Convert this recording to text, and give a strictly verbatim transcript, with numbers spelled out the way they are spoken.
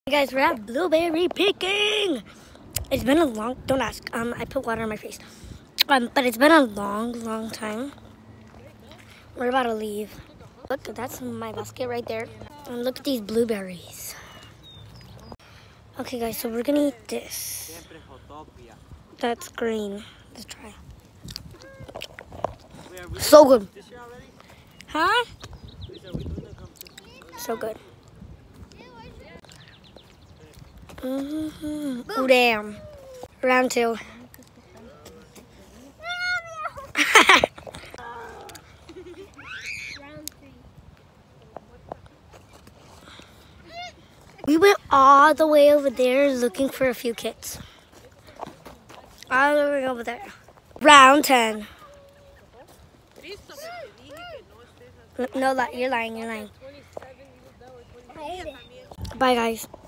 Hey guys, we're at blueberry picking. It's been a long, don't ask, um, I put water on my face. Um, but it's been a long, long time. We're about to leave. Look, that's my basket right there. And look at these blueberries. Okay guys, so we're gonna eat this. That's green. Let's try. So good. Huh? So good. Mm-hmm. Oh, damn. Round two. We went all the way over there looking for a few kits. All the way over there. Round ten. No, you're lying, you're lying. Bye, guys.